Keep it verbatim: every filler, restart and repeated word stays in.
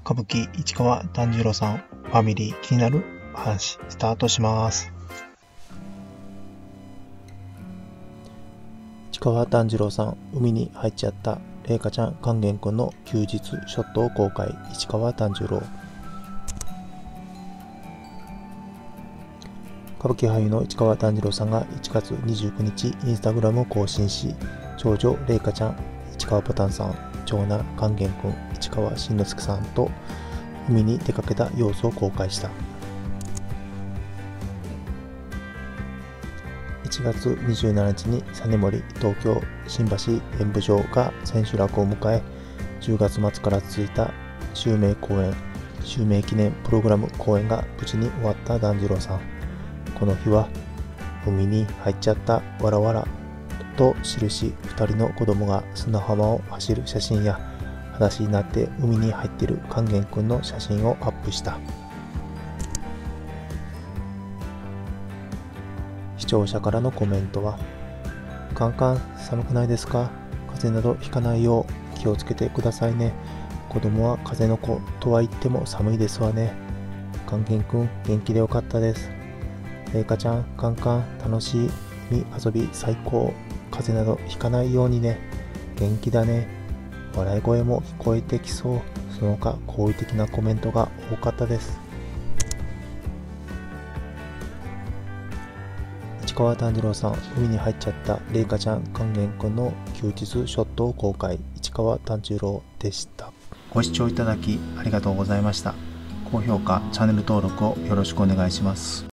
歌舞伎市川團十郎さんファミリー気になる話スタートします。 市川團十郎さん、海に入っちゃった麗華ちゃん勸玄君の休日ショットを公開。市川團十郎。歌舞伎俳優の市川團十郎さんがいちがつにじゅうくにちインスタグラムを更新し、長女麗華ちゃん市川ぼたんさん、長男勸玄君市川新之助さんと海に出かけた様子を公開した。いちがつにじゅうしちにちに実森東京新橋演舞場が千秋楽を迎え、じゅうがつまつから続いた襲名公演襲名記念プログラム公演が無事に終わった團十郎さん。この日は海に入っちゃったわらわらと記し、ふたりの子供が砂浜を走る写真や裸足になって海に入っている勸玄君の写真をアップした。視聴者からのコメントは、カンカン寒くないですか？風邪などひかないよう気をつけてくださいね。子供は風の子とは言っても寒いですわね。勸玄君元気でよかったです。麗華ちゃん、カンカン楽しい海遊び最高。風邪などひかないようにね。元気だね。笑い声も聞こえてきそう。その他好意的なコメントが多かったです。市川團十郎さん、海に入っちゃった麗華ちゃん勸玄君の休日ショットを公開。市川團十郎でした。 ご視聴いただきありがとうございました。高評価、チャンネル登録をよろしくお願いします。